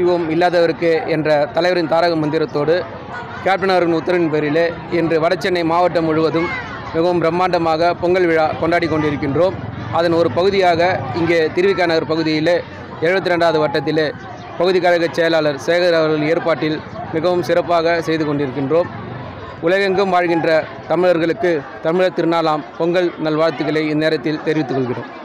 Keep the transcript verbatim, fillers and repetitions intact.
செய்வோம் இல்லாதவருக்கு என்ற தலைவரின் தாரக மந்திரத்தோடு கேப்டன் அவர்களின் உத்தரவின் பேரிலே இன்று வடசென்னை மாவட்டம் முழுவதும் மிகவும் பிரம்மாண்டமாக பொங்கல் விழா கொண்டாடி கொண்டிருக்கின்றோம். அதன் ஒரு பகுதியாக இங்கே திருவிக நகர் பகுதியிலே எழுபத்தி ரெண்டாவது வட்டத்திலே பகுதி கழக செயலாளர் சேகர் அவர்கள் ஏற்பாட்டில் மிகவும் சிறப்பாக செய்து கொண்டிருக்கின்றோம். உலகெங்கும் வாழ்கின்ற தமிழர்களுக்கு தமிழர் திருநாளாம் பொங்கல் நல்வாழ்த்துக்களை இந்நேரத்தில் தெரிவித்துக் கொள்கிறோம்.